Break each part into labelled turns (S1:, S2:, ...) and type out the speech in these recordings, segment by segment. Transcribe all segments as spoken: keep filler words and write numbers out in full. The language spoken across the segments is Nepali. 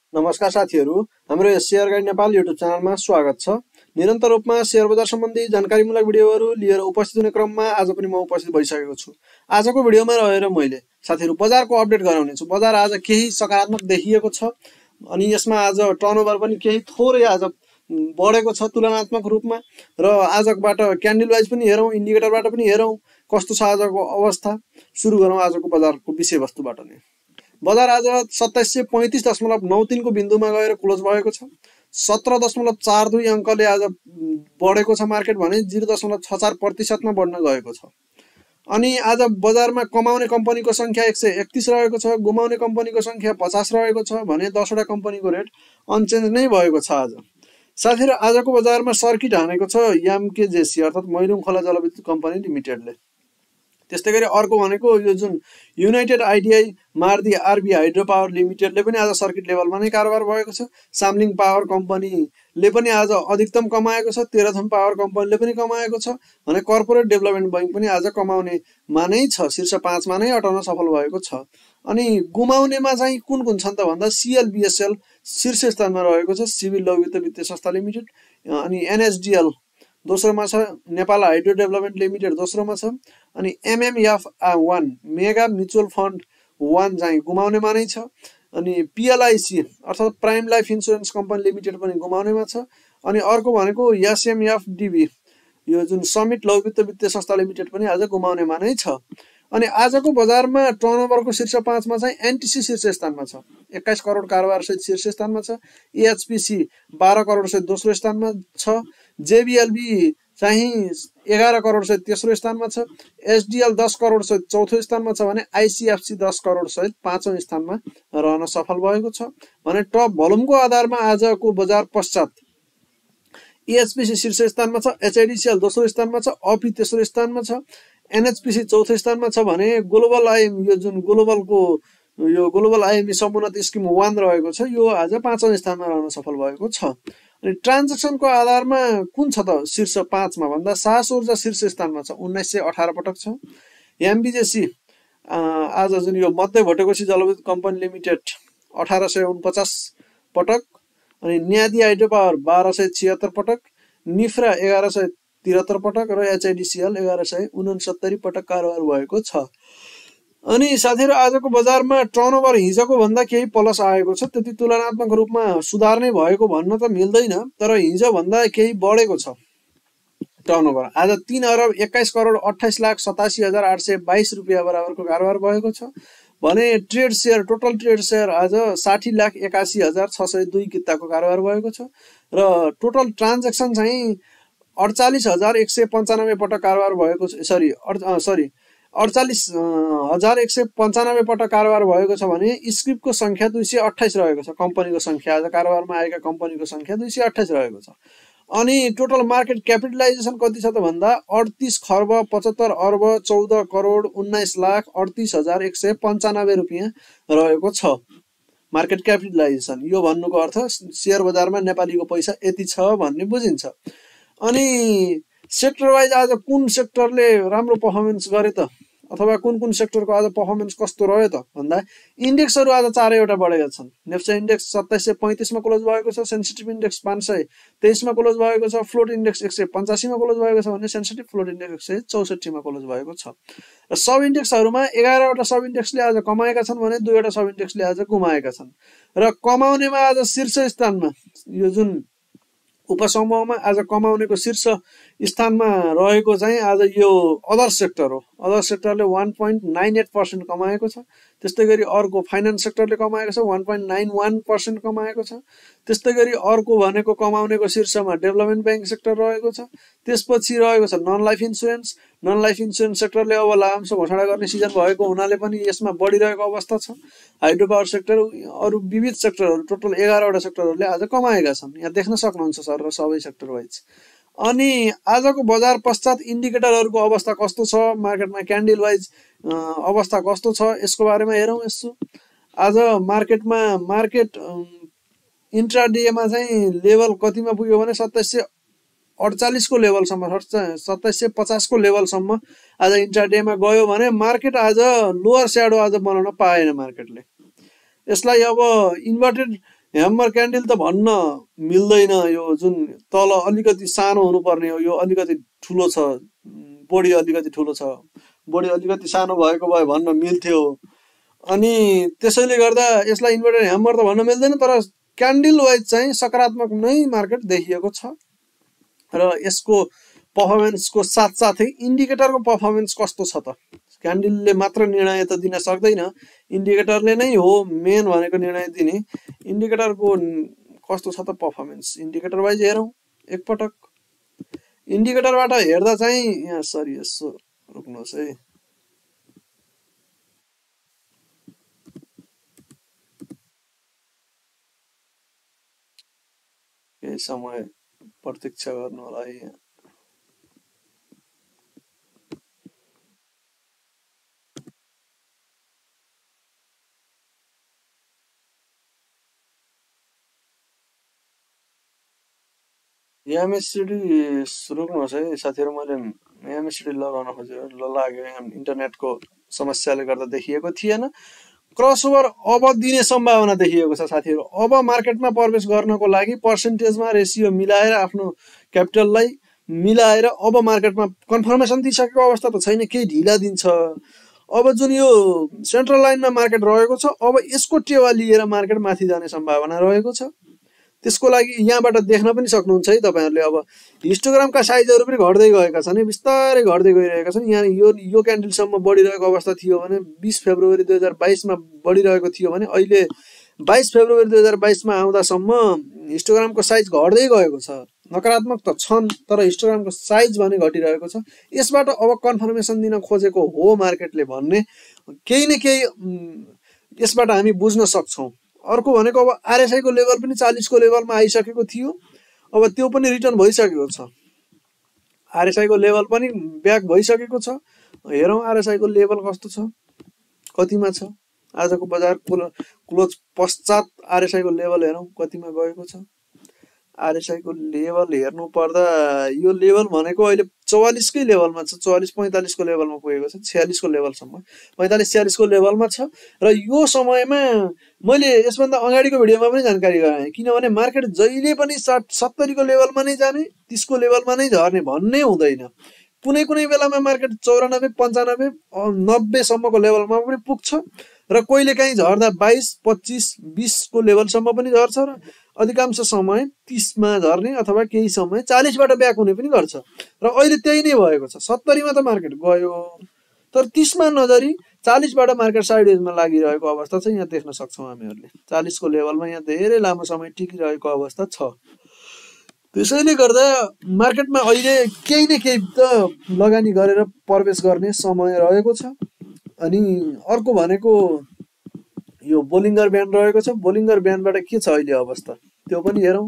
S1: नमस्कार साथीहरू, हाम्रो शेयर गाइड नेपाल युट्युब च्यानलमा स्वागत छ। निरन्तर रूपमा शेयर बजार सम्बन्धी जानकारीमूलक भिडियोहरू लिएर उपस्थित हुने क्रममा आज पनि म उपस्थित भइसकेको छु। आजको भिडियोमा रहेर मैले साथीहरू बजारको अपडेट गराउने छु। बजार आज केही सकारात्मक देखिएको छ अनि यसमा आज टर्नओभर पनि केही थोरै आज बढेको छ तुलनात्मक रूपमा र आजबाट क्यान्डल वाइज पनि हेरौँ, इन्डिकेटरबाट पनि हेरौँ कस्तो छ आजको अवस्था। सुरु गरौँ आजको बजारको विषयवस्तुबाट नै। बजार आज सत्ताइस सय पैंतीस दशमलव नौ तीन को बिन्दुमा गएर क्लोज भएको छ। सत्रह दशमलव चार दुई अङ्कले आज बढेको छ मार्केट भने जिरो दशमलव छ चार प्रतिशतमा बढ्न गएको छ। अनि आज बजारमा कमाउने कम्पनीको संख्या एक सय एकतीस रहेको छ, गुमाउने कम्पनीको संख्या पचास रहेको छ भने दसवटा कम्पनीको रेट अनचेन्ज नै भएको छ आज। साथीहरू आजको बजारमा सर्किट हानेको छ यामकेजेसी अर्थात् मैलुङ खोला जलविद्युत कम्पनी लिमिटेडले। त्यस्तै गरी अर्को भनेको यो जुन युनाइटेड आइडिआई मार्दी आरबी हाइड्रो पावर लिमिटेडले पनि आज सर्किट लेभलमा नै कारोबार भएको छ। सामलिङ पावर कम्पनीले पनि आज अधिकतम कमाएको छ, तेह्रथुम पावर कम्पनीले पनि कमाएको छ भने कर्पोरेट डेभलपमेन्ट बैंक पनि आज कमाउनेमा नै छ, शीर्ष पाँचमा नै अटाउन सफल भएको छ। अनि गुमाउनेमा चाहिँ कुन कुन छन् त भन्दा सिएलबिएसएल शीर्ष स्थानमा रहेको छ, सिभिल लघु वित्तीय संस्था लिमिटेड, अनि एनएसडिएल दोस्रोमा छ, नेपाल हाइड्रो डेभलपमेन्ट लिमिटेड दोस्रोमा छ, अनि MMF one mega mutual fund one चाहिँ गुमाउनेमा नै छ, अनि पिएलआइसी अर्थात् prime life insurance company limited पनि गुमाउनेमा छ, अनि अर्को भनेको एसएमएफडिबी यो जुन समिट लघु वित्तीय संस्था लिमिटेड पनि आज गुमाउनेमा नै छ। अनि आजको बजारमा टर्नओभरको शीर्ष पाँचमा चाहिँ एनटिसी शीर्ष स्थानमा छ, एक्काइस करोड कारोबार सहित शीर्ष स्थानमा छ। एएचपिसी बाह्र करोड सहित दोस्रो स्थानमा छ। जेबिएलबी चाहिँ एघार करोड सहित तेस्रो स्थानमा छ। एसडिएल दस करोड सहित चौथो स्थानमा छ भने आइसिएफसी दस करोड सहित पाँचौं स्थानमा रहन सफल भएको छ भने टप भोल्युमको आधारमा आजको बजार पश्चात एएचपिसी शीर्ष स्थानमा छ, एचआइडिसिएल दोस्रो स्थानमा छ, अपी तेस्रो स्थानमा छ, एनएचपिसी चौथो स्थानमा छ भने ग्लोबल आइएम यो जुन ग्लोबलको यो ग्लोबल आइएमई समुन्नत स्किम वान रहेको छ यो आज पाँचौं स्थानमा रहन सफल भएको छ। अनि ट्रान्जेक्सनको आधारमा कुन छ त शीर्ष पाँचमा भन्दा साहस ऊर्जा शीर्ष स्थानमा छ, उन्नाइस सय अठार पटक छ। एमबिजेसी आज जुन यो मध्य भोटेकोसी जलविद्युत कम्पनी लिमिटेड अठार सय उनपचास पटक, अनि न्यादी हाइड्रो पावर बाह्र सय छिहत्तर पटक, निफ्रा एघार सय तिहत्तर पटक र एचआइडिसिएल एघार सय उनसत्तरी पटक कारोबार भएको छ। अनि साथीहरू आजको बजारमा टर्नओभर हिजोको भन्दा केही प्लस आएको छ, त्यति तुलनात्मक रूपमा सुधार नै भएको भन्न त मिल्दैन, तर हिजो भन्दा केही बढेको छ टर्नओभर। आज तीन अरब एक्काइस करोड अठाइस लाख सतासी हजार आठ सय बाइस रुपियाँ बराबरको कारोबार भएको छ भने trade share total trade share आज साठी लाख एकासी हजार छ सय दुई किताको कारोबार भएको छ र टोटल ट्रान्जेक्सन चाहिँ अडचालिस हजार एक सय पन्चानब्बे पटक कारोबार भएको छ। सरी सरी अडचालिस हजार एक सय पन्चानब्बे पटक कारोबार भएको छ भने स्क्रिप्टको संख्या दुई सय अठाइस रहेको छ। कम्पनीको संख्या आज कारोबारमा आएका कम्पनीको संख्या दुई सय अठाइस रहेको छ। अनि टोटल मार्केट क्यापिटलाइजेसन कति छ त भन्दा अडतिस खर्ब पचहत्तर अर्ब चौध करोड उन्नाइस लाख अडतिस हजार एक सय पन्चानब्बे रुपियाँ रहेको छ मार्केट क्यापिटलाइजेसन। यो भन्नुको अर्थ शेयर बजारमा नेपालीको पैसा यति छ भन्ने बुझिन्छ। अनि सेक्टर वाइज आज कुन सेक्टरले राम्रो पर्फर्मेन्स गरे त अथवा कुन कुन सेक्टरको आज पर्फर्मेन्स कस्तो रह्यो त भन्दा इन्डेक्सहरू आज चारैवटा बढेका छन्। नेप्सा इन्डेक्स सत्ताइस सय पैँतिसमा क्लोज भएको छ, सेन्सिटिभ इन्डेक्स पाँच सय तेइसमा क्लोज भएको छ, फ्लोट इन्डेक्स एक सय पचासीमा क्लोज भएको छ भने सेन्सिटिभ फ्लोट इन्डेक्स एक सय चौसठीमा क्लोज भएको छ। र सब इन्डेक्सहरूमा एघारवटा सब इन्डेक्सले आज कमाएका छन् भने दुईवटा सब इन्डेक्सले आज गुमाएका छन्। र कमाउनेमा आज शीर्ष स्थानमा यो जुन उपसमूहमा आज कमाउनेको शीर्ष स्थानमा रहेको चाहिँ आज यो अदर सेक्टर हो। अदर सेक्टरले one point nine eight percent कमाएको छ। त्यस्तै गरी अर्को फाइनेन्स सेक्टरले कमाएको छ one point nine one percent कमाएको छ। त्यस्तै गरी अर्को भनेको कमाउनेको शीर्षमा डेभलपमेन्ट ब्याङ्क सेक्टर रहेको छ। त्यसपछि रहेको छ non life insurance. Non life insurance सेक्टरले अब लाभांश घोषणा गर्ने सिजन भएको हुनाले पनि यसमा बढिरहेको अवस्था छ। हाइड्रो पावर सेक्टर अरू विविध सेक्टरहरू टोटल एघारवटा सेक्टरहरूले आज कमाएका छन्, यहाँ देख्न सक्नुहुन्छ सर र सबै सेक्टर वाइज। अनि आजको बजार पश्चात इन्डिकेटरहरूको अवस्था कस्तो छ, मार्केटमा क्यान्डल वाइज अवस्था कस्तो छ यसको बारेमा हेरौँ। यसो आज मार्केटमा मार्केट इन्ट्राडेमा चाहिँ लेभल कतिमा पुग्यो भने सत्ताइस सय अड़चालीस को लेभलसम्म सत्ताइस सय पचास को लेभलसम्म आज इन्ट्राडेमा गयो भने मार्केट आज लोअर स्याडो आज बनाउन पाएन मार्केटले। यसलाई अब इन्भर्टेड ह्यामर क्यान्डल त भन्न मिल्दैन। यो जुन तल अलिकति सानो हुनुपर्ने हो, यो अलिकति ठुलो छ, बडी अलिकति ठुलो छ, बडी अलिकति सानो भएको भए भन्न मिल्थ्यो। अनि त्यसैले गर्दा यसलाई इन्भर्टेड ह्यामर त भन्न मिल्दैन, तर क्यान्डल वाइज चाहिँ सकारात्मक नै मार्केट देखिएको छ। र यसको पर्फर्मेन्सको साथसाथै इन्डिकेटरको पर्फर्मेन्स कस्तो छ त? क्यान्डलले मात्र निर्णय त दिन सक्दैन, इन्डिकेटरले नै हो मेन भनेको निर्णय दिने। इन्डिकेटरको कस्तो छ त पर्फर्मेन्स? इन्डिकेटर वाइज हेरौँ एकपटक। इन्डिकेटरबाट हेर्दा चाहिँ यहाँ सरी यसो रोक्नुहोस् है, केही समय प्रतीक्षा गर्नु होला है। यहाँ एमएससिडी रोक्नुहोस् है साथीहरू, मैले एमएससिडी लगाउन खोजेँ, ल लाग्यो। इन्टरनेटको समस्याले गर्दा देखिएको थिएन। क्रसओभर अब दिने सम्भावना देखिएको छ साथीहरू। अब मार्केटमा प्रवेश गर्नको लागि पर्सेन्टेजमा रेसियो मिलाएर आफ्नो क्यापिटललाई मिलाएर अब मार्केटमा कन्फर्मेसन दिइसकेको अवस्था त छैन, केही ढिला दिन्छ। अब जुन यो सेन्ट्रल लाइनमा मार्केट रहेको छ, अब यसको टेवा लिएर मार्केट माथि जाने सम्भावना रहेको छ। त्यसको लागि यहाँबाट देख्न पनि सक्नुहुन्छ है तपाईहरुले। अब हिस्टोग्रामका साइजहरू पनि घट्दै गएका छन्, बिस्तारै घट्दै गइरहेका छन्। यहाँ यो यो क्यान्डलसम्म बढिरहेको अवस्था थियो भने बीस फेब्रुअरी दुई हजार बाइस मा बढिरहेको थियो भने अहिले बाइस फेब्रुअरी दुई हजार बाइस मा आउँदासम्म हिस्टोग्रामको साइज घट्दै गएको छ। नकारात्मक त छन् तर हिस्टोग्रामको साइज भने घटिरहेको छ। यसबाट अब कन्फर्मेसन दिन खोजेको हो मार्केटले भन्ने केही न केही यसबाट हामी बुझ्न सक्छौं। अर्को भनेको अब आरएसआई को लेभल पनि चालीस को लेभलमा आइसकेको थियो, अब त्यो पनि रिटर्न भइसकेको छ। आरएसआई को लेभल पनि ब्याक भइसकेको छ। हेरौं आरएसआई को लेभल कस्तो छ, कतिमा छ। आजको बजार क्लोज पश्चात आरएसआई को लेभल हेरौं कतिमा गएको छ। आरएसआई को लेभल हेर्नु पर्दा यो लेभल भनेको अहिले चौवालीस कै लेभलमा छ, चौवालीस पैंतालीस को लेभलमा पुगेको छ, छयालीस को लेभलसम्म, पैंतालीस छयालीस को लेभलमा छ। र यो समयमा मैले यसभन्दा अगाडिको भिडियोमा पनि जानकारी गराएँ, किनभने मार्केट जहिले पनि सत्तरी को लेभलमा नै जाने, तीस को लेभलमा नै झर्ने भन्ने हुँदैन। कुनै कुनै बेलामा मार्केट चौरानब्बे पन्चानब्बे नब्बे सम्मको लेभलमा पनि पुग्छ र कहिले काहीँ झर्दा बाइस पच्चीस बीस को लेभलसम्म पनि झर्छ र अधिकांश समय तीस मा झर्ने अथवा केही समय चालीस बाट ब्याक हुने पनि गर्छ। र अहिले त्यही नै भएको छ। सत्तरी मा त मार्केट गयो तर तीस मा नजरी चालीस बाट मार्केट साइडवेजमा लागिरहेको अवस्था चाहिँ यहाँ देख्न सक्छौं हामीहरूले। चालीस को लेभलमा यहाँ धेरै लामो समय टिकिरहेको अवस्था छ। त्यसैले गर्दा मार्केटमा अहिले केही न केही त लगानी गरेर प्रवेश गर्ने समय रहेको छ। अनि अर्को भनेको यो बोलिङ्गर ब्यान्ड रहेको छ। बोलिङ्गर ब्यान्डबाट के छ अहिले अवस्था त्यो पनि हेरौं।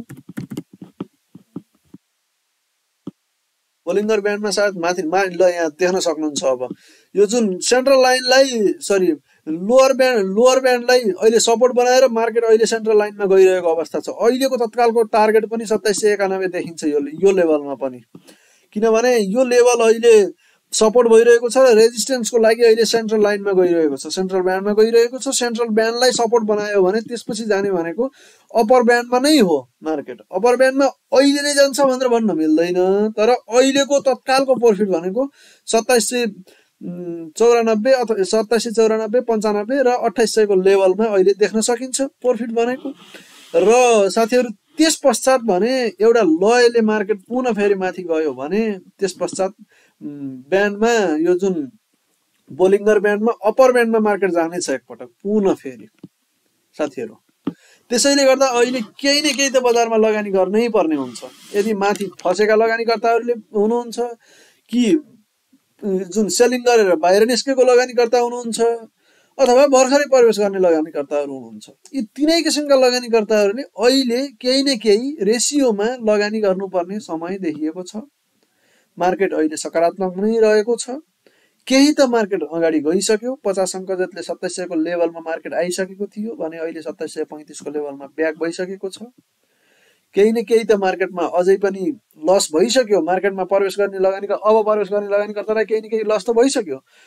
S1: बोलिङ्गर ब्यान्डमा सायद माथि ल यहाँ देख्न सक्नुहुन्छ। अब यो जुन सेन्ट्रल लाइनलाई सरी लोअर ब्यान्ड लोअर ब्यान्डलाई अहिले सपोर्ट बनाएर मार्केट अहिले सेन्ट्रल लाइनमा गइरहेको अवस्था छ। अहिलेको तत्कालको टार्गेट पनि सत्ताइस सय एकानब्बे देखिन्छ यो यो लेभलमा पनि, किनभने यो लेभल अहिले सपोर्ट भइरहेको छ र रेजिस्टेन्सको लागि अहिले सेन्ट्रल लाइनमा गइरहेको छ, सेन्ट्रल ब्यान्डमा गइरहेको छ। सेन्ट्रल ब्यान्डलाई सपोर्ट बनायो भने त्यसपछि जाने भनेको अप्पर ब्यान्डमा नै हो मार्केट। अप्पर ब्यान्डमा अहिले नै जान्छ भनेर भन्न मिल्दैन, तर अहिलेको तत्कालको प्रॉफिट भनेको सत्ताइस सय चौरानब्बे अथवा सत्ताइस सय चौरानब्बे पन्चानब्बे र अट्ठाइस सय को लेभलमा अहिले देख्न सकिन्छ प्रॉफिट भनेको। र साथीहरू त्यस पश्चात भने एउटा लयले मार्केट पुनः फेरि माथि गयो भने त्यस पश्चात ब्यान्डमा यो जुन बोलिङ्गर ब्यान्डमा अप्पर ब्यान्डमा मार्केट जानेछ एकपटक पुनः फेरि साथीहरू। त्यसैले गर्दा अहिले केही न केही त बजारमा लगानी गर्नै पर्ने हुन्छ। यदि माथि फसेका लगानीकर्ताहरूले हुनुहुन्छ कि जुन सेलिङ गरेर बाहिर निस्केको लगानीकर्ता हुनुहुन्छ अथवा भर्खरै प्रवेश गर्ने लगानीकर्ताहरू हुनुहुन्छ, यी तीनै किसिमका लगानीकर्ताहरूले अहिले केही न केही रेसियोमा लगानी गर्नुपर्ने समय देखिएको छ। मार्केट अहिले सकारात्मक नै रहेको छ। केही त मार्केट अगाडि गइसक्यो, पचास अङ्क जतिले सत्ताइस सय को लेभलमा मार्केट आइसकेको थियो भने अहिले सत्ताइस सय पैंतीस को लेभलमा ब्याक भइसकेको छ। केही न केही त मार्केटमा अझै पनि लस भइसक्यो। मार्केटमा प्रवेश गर्ने लगानी अब प्रवेश गर्ने लगानीकर्तालाई केही न केही लस त भइसक्यो।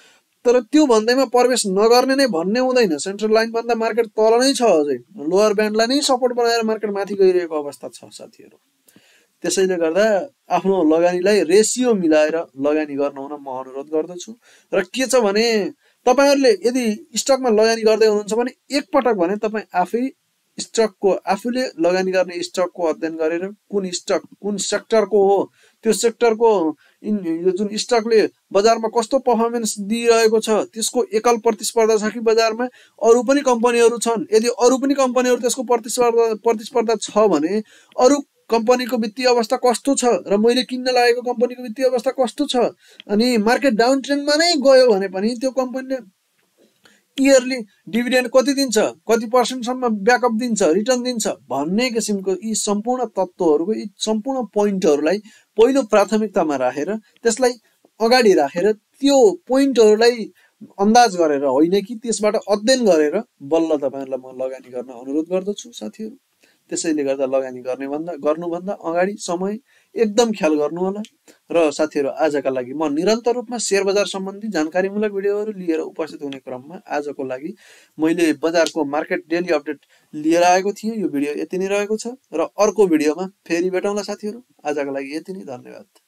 S1: तर त्यो भन्दैमा प्रवेश नगर्ने नै भन्ने हुँदैन। सेन्ट्रल लाइन भन्दा मार्केट तल नै छ, अझै लोअर ब्यान्डलाई नै सपोर्ट बनाएर मार्केट माथि गइरहेको अवस्था छ साथीहरू। त्यसैले गर्दा आफ्नो लगानीलाई रेसियो मिलाएर लगानी गर्न हुन म अनुरोध गर्दछु। र के छ भने तपाईहरुले यदि स्टकमा लगानी गर्दै हुनुहुन्छ भने एकपटक भने तपाई आफै स्टकको आफूले लगानी गर्ने स्टकको अध्ययन गरेर कुन स्टक कुन सेक्टरको हो, त्यो सेक्टरको यो जुन स्टकले बजारमा कस्तो पर्फर्मेन्स दिइरहेको छ, त्यसको एकल प्रतिस्पर्धा छ कि बजारमा अरु पनि कम्पनीहरु छन्। यदि अरु पनि कम्पनीहरु त्यसको प्रतिस्पर्धा प्रतिस्पर्धा छ भने अरु कम्पनीको वित्तीय अवस्था कस्तो छ र मैले किन्न लागेको कम्पनीको वित्तीय अवस्था कस्तो छ, अनि मार्केट डाउन ट्रेन्डमा नै गयो भने पनि त्यो कम्पनीले इयरली डिभिडेन्ड कति दिन्छ, कति पर्सेन्टसम्म ब्याकअप दिन्छ, रिटर्न दिन्छ भन्ने किसिमको यी सम्पूर्ण तत्त्वहरुको यी सम्पूर्ण पोइन्टहरुलाई पहिलो प्राथमिकतामा राखेर त्यसलाई अगाडि राखेर त्यो पोइन्टहरुलाई अन्दाज गरेर होइन कि त्यसबाट अध्ययन गरेर बल्ल तपाईहरुलाई म लगानी गर्न अनुरोध गर्दछु साथीहरु। त्यसैले गर्दा लगानी गर्ने भन्दा गर्नुभन्दा अगाडि समय एकदम ख्याल गर्नु होला। र साथीहरु आजका लागि म निरन्तर रूपमा शेयर बजार सम्बन्धी जानकारीमूलक भिडियोहरु लिएर उपस्थित हुने क्रममा आजको लागि मैले बजारको मार्केट डेली अपडेट लिएर आएको थिएँ। यो भिडियो यति नै रहेको छ र अर्को भिडियोमा फेरि भेटौँला साथीहरु। आजका लागि यति नै, धन्यवाद।